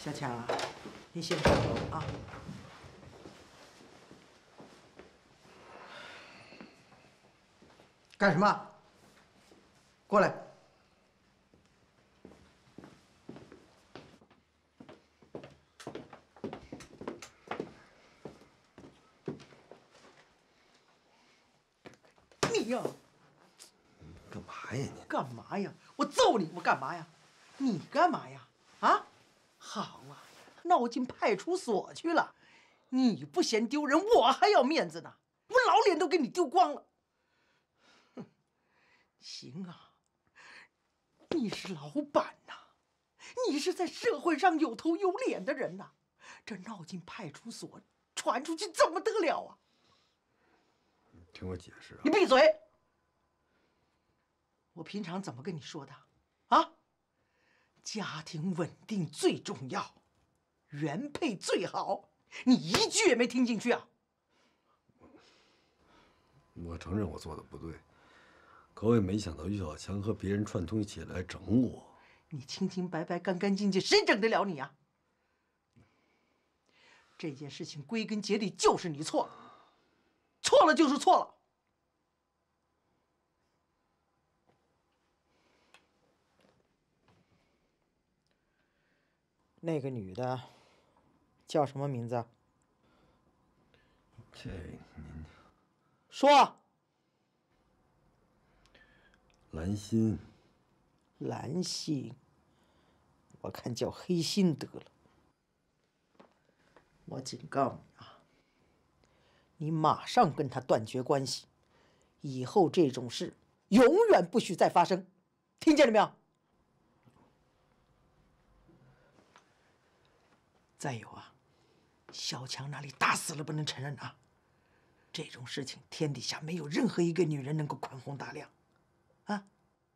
小强啊，你先上楼啊。干什么？过来。你呀， 干嘛呀你？ 干嘛呀？我揍你！我干嘛呀？你干嘛呀？啊？好啊，那我进派出所去了。你不嫌丢人，我还要面子呢。我老脸都给你丢光了。哼，行啊，你是老板呐，你是在社会上有头有脸的人呐。这闹进派出所，传出去怎么得了啊？ 听我解释啊！ 你闭嘴！我平常怎么跟你说的？啊？家庭稳定最重要，原配最好。你一句也没听进去啊！ 我承认我做的不对，可我也没想到于小强和别人串通一起来整我。 你清清白白、干干净净，谁整得了你啊？这件事情归根结底就是你错了，错了就是错了。那个女的叫什么名字？ 这您说。 兰心。 兰心，我看叫黑心得了。我警告你啊，你马上跟他断绝关系，以后这种事永远不许再发生，听见了没有？再有啊，小强那里打死了不能承认啊！这种事情天底下没有任何一个女人能够宽宏大量，啊！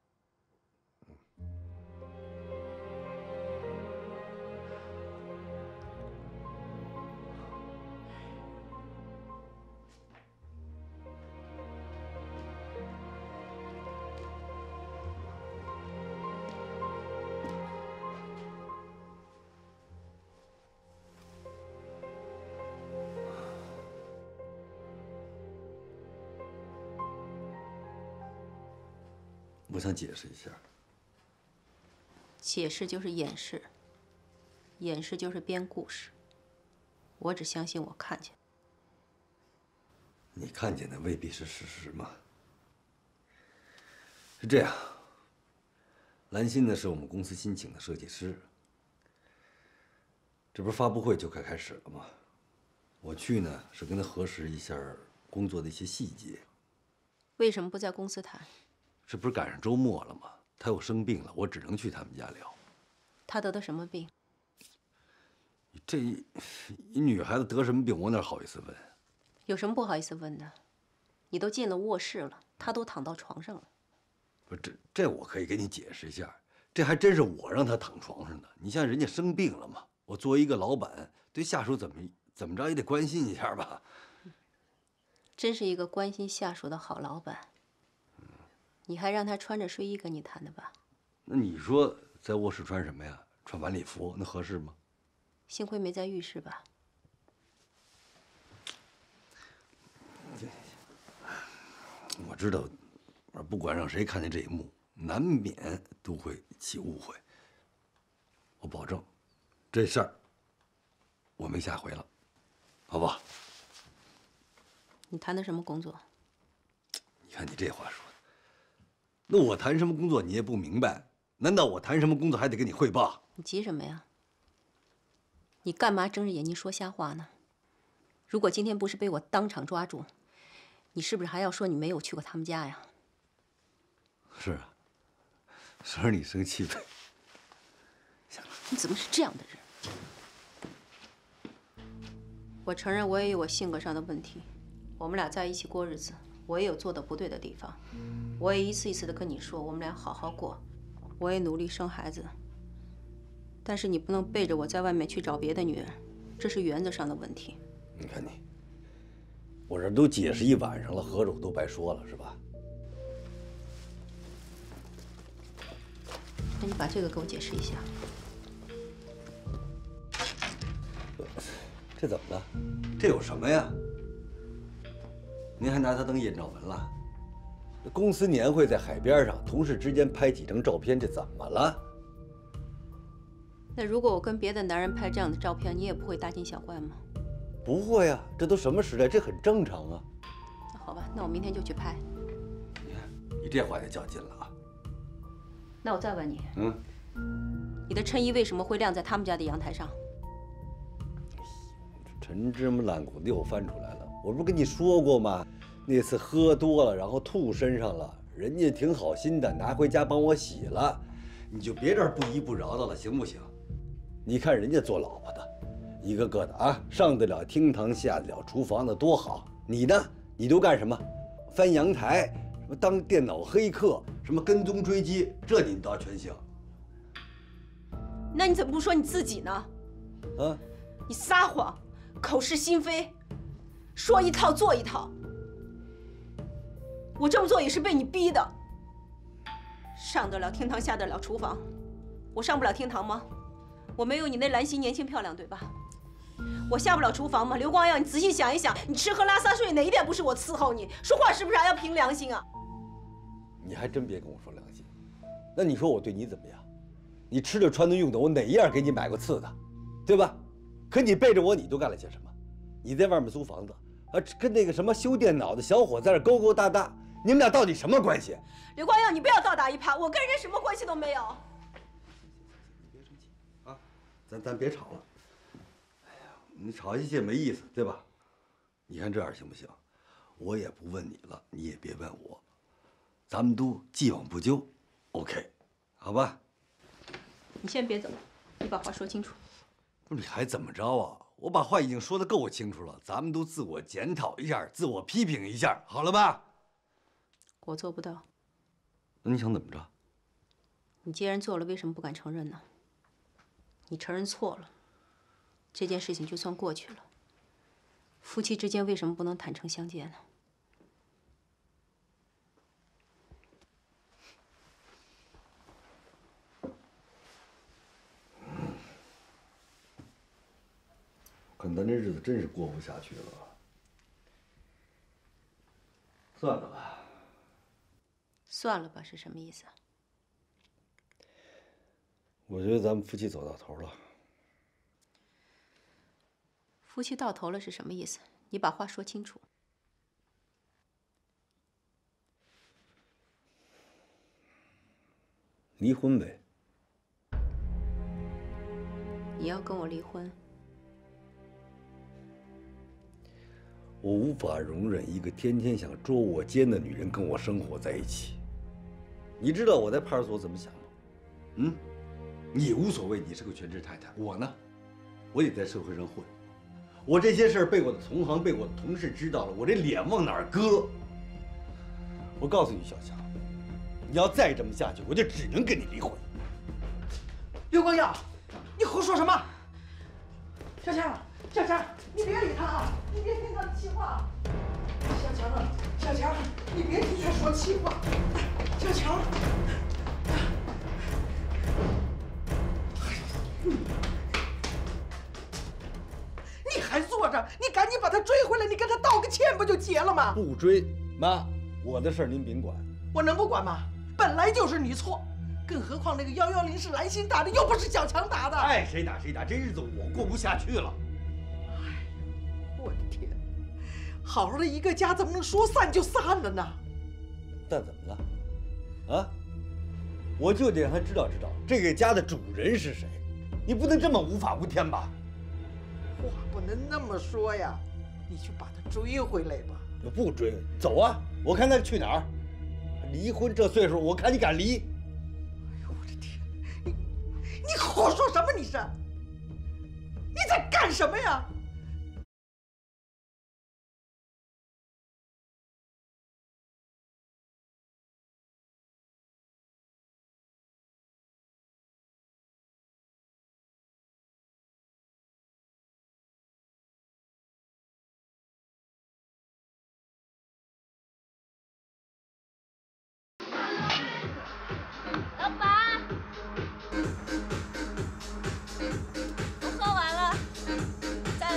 我想解释一下。 解释就是掩饰，掩饰就是编故事。我只相信我看见。 你看见的未必是事实嘛？是这样，兰心呢是我们公司新请的设计师，这不是发布会就快开始了吗？我去呢是跟他核实一下工作的一些细节。 为什么不在公司谈？ 这不是赶上周末了吗？他又生病了，我只能去他们家聊。 他得的什么病？ 这一女孩子得什么病，我哪好意思问？ 有什么不好意思问的？你都进了卧室了，他都躺到床上了。 不是这我可以给你解释一下，这还真是我让他躺床上的。你像人家生病了嘛，我作为一个老板，对下属怎么着也得关心一下吧。 真是一个关心下属的好老板。你还让他穿着睡衣跟你谈的吧？ 那你说在卧室穿什么呀？穿晚礼服那合适吗？ 幸亏没在浴室吧？ 我知道，不管让谁看见这一幕，难免都会起误会。我保证，这事儿我没下回了，好不好？ 你谈的什么工作？ 你看你这话说的，那我谈什么工作你也不明白？难道我谈什么工作还得跟你汇报？ 你急什么呀？你干嘛睁着眼睛说瞎话呢？如果今天不是被我当场抓住，你是不是还要说你没有去过他们家呀？ 是啊，说是你生气呗。 你怎么是这样的人？我承认我也有我性格上的问题，我们俩在一起过日子，我也有做的不对的地方，我也一次一次的跟你说，我们俩好好过，我也努力生孩子。但是你不能背着我在外面去找别的女人，这是原则上的问题。 你看你，我这都解释一晚上了，合着我都白说了是吧？ 那你把这个给我解释一下。 这怎么了？这有什么呀？您还拿它当艳照门了？公司年会在海边上，同事之间拍几张照片，这怎么了？ 那如果我跟别的男人拍这样的照片，你也不会大惊小怪吗？ 不会呀，这都什么时代，这很正常啊。 那好吧，那我明天就去拍。 你看，你这话就较劲了啊。 那我再问你，你的衬衣为什么会晾在他们家的阳台上？ 陈芝麻烂谷子又翻出来了。我不是跟你说过吗？那次喝多了，然后吐身上了，人家挺好心的，拿回家帮我洗了。你就别这儿不依不饶的了，行不行？你看人家做老婆的，一个个的啊，上得了厅堂，下得了厨房的，多好。你呢？你都干什么？翻阳台，什么当电脑黑客，什么跟踪追击，这你倒全行。 那你怎么不说你自己呢？ 啊？ 你撒谎，口是心非，说一套做一套。我这么做也是被你逼的。上得了厅堂，下得了厨房，我上不了厅堂吗？我没有你那兰心年轻漂亮，对吧？我下不了厨房吗？刘光耀，你仔细想一想，你吃喝拉撒睡哪一点不是我伺候你？说话是不是还要凭良心啊？ 你还真别跟我说良心。那你说我对你怎么样？你吃的穿的用的，我哪一样给你买过次的，对吧？可你背着我，你都干了些什么？你在外面租房子，跟那个什么修电脑的小伙在那勾勾搭搭，你们俩到底什么关系？ 刘光耀，你不要倒打一耙，我跟人家什么关系都没有。 你别生气啊，咱别吵了。哎呀，你吵下去也没意思，对吧？你看这样行不行？我也不问你了，你也别问我，咱们都既往不咎 ，OK， 好吧？ 你先别走，你把话说清楚。 不是你还怎么着啊？我把话已经说得够清楚了，咱们都自我检讨一下，自我批评一下，好了吧？ 我做不到。 那你想怎么着？ 你既然做了，为什么不敢承认呢？你承认错了，这件事情就算过去了。夫妻之间为什么不能坦诚相见呢？ 看咱这日子真是过不下去了，算了吧。 算了吧是什么意思啊？ 我觉得咱们夫妻走到头了。 夫妻到头了是什么意思？你把话说清楚。 离婚呗。 你要跟我离婚？ 我无法容忍一个天天想捉我奸的女人跟我生活在一起。你知道我在派出所怎么想吗？你无所谓，你是个全职太太。我呢，我也在社会上混。我这些事儿被我的同行、被我的同事知道了，我这脸往哪儿搁？我告诉你，小强，你要再这么下去，我就只能跟你离婚。 刘光耀，你胡说什么？小强，小强，你别理他啊！你别听他的气话。小强啊，小强，你别听他说气话。小强，你还坐着？你赶紧把他追回来，你跟他道个歉不就结了吗？ 不追，妈，我的事儿您甭管。 我能不管吗？本来就是你错，更何况那个110是兰心打的，又不是小强打的。 爱谁打谁打，这日子我过不下去了。 哎，我的天！好好的一个家，怎么能说散就散了呢？ 那怎么了？啊？我就得让他知道这个家的主人是谁。你不能这么无法无天吧？ 话不能那么说呀！你去把他追回来吧。 我不追，走啊！我看他去哪儿。离婚这岁数，我看你敢离？ 哎呦我的天！你胡说什么？你是？你在干什么呀？ 老板，我喝完了，再来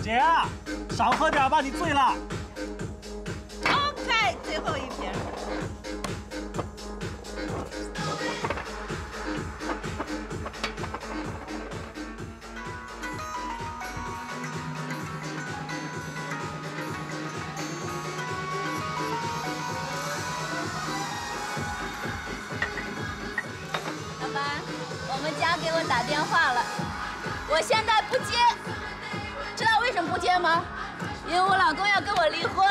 姐，少喝点吧，你醉了。 OK， 最后一瓶。老板，我们家给我打电话了，我现在不接。知道为什么不接吗？因为我老公要跟我离婚。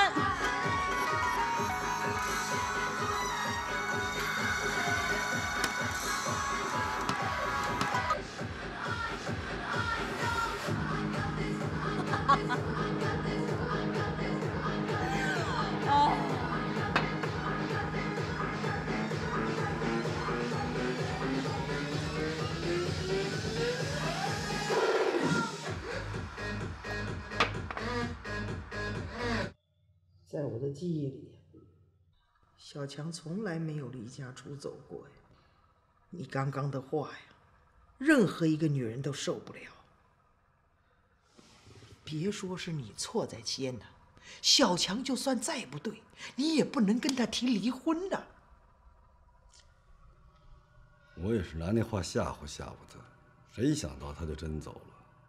在我的记忆里，小强从来没有离家出走过呀。你刚刚的话呀，任何一个女人都受不了。别说是你错在先呐，小强就算再不对，你也不能跟他提离婚呐。 我也是拿那话吓唬吓唬他，谁想到他就真走了。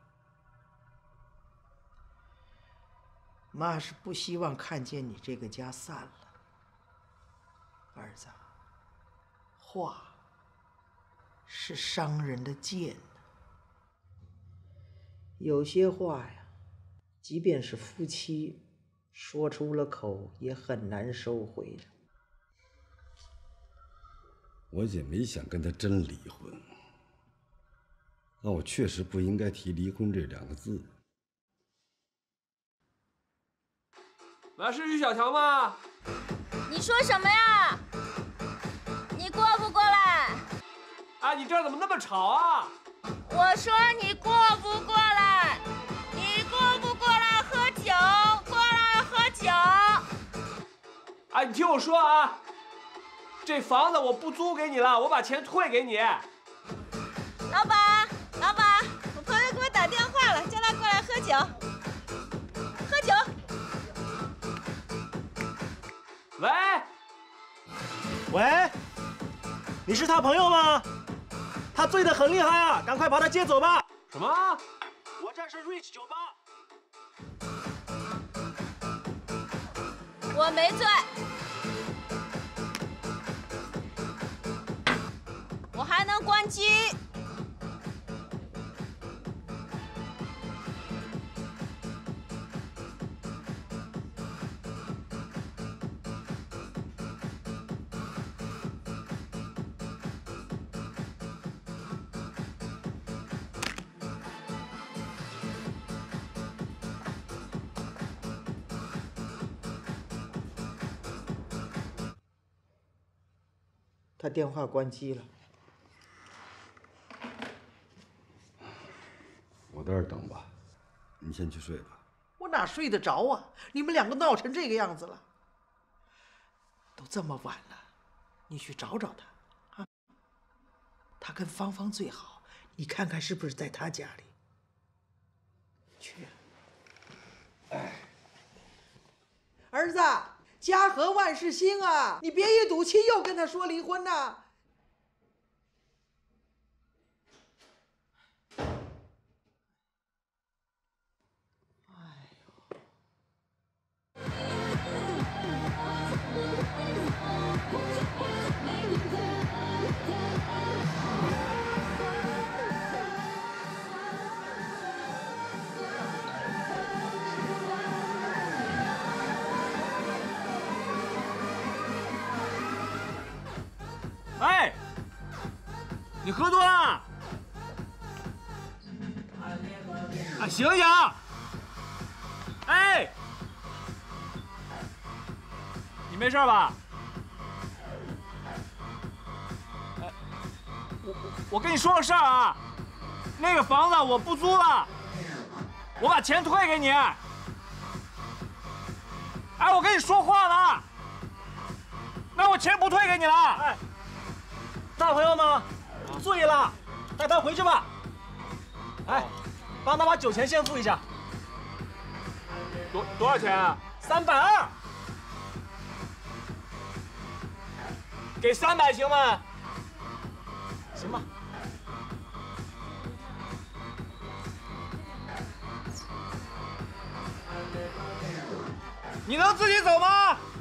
妈是不希望看见你这个家散了，儿子。话是伤人的剑呢，有些话呀，即便是夫妻说出了口，也很难收回的。 我姐没想跟他真离婚，但我确实不应该提离婚这2个字。 喂，是于小强吗？ 你说什么呀？你过不过来？ 啊，你这儿怎么那么吵啊？ 我说你过不过来？你过不过来喝酒？过来喝酒。 啊，你听我说啊，这房子我不租给你了，我把钱退给你。 老板，老板，我朋友给我打电话了，叫他过来喝酒。喝酒。 喂， 喂，你是他朋友吗？他醉得很厉害啊，赶快把他接走吧。 什么？ 我这是 Rich 酒吧。 我没醉，我还能关机。 他电话关机了。 我在这儿等吧，你先去睡吧。 我哪睡得着啊？你们2个闹成这个样子了，都这么晚了，你去找找他啊。他跟芳芳最好，你看看是不是在他家里。去。哎，儿子，家和万事兴啊！你别一赌气又跟他说离婚呐。 哎，你喝多了？哎，醒醒！哎，你没事吧？哎，我跟你说个事儿啊，那个房子我不租了，我把钱退给你。哎，我跟你说话呢，那我钱不退给你了。哎。大朋友们，醉了，带他回去吧。哎，帮他把酒钱先付一下。 多少钱啊？320。给300行吗？ 行吧。 你能自己走吗？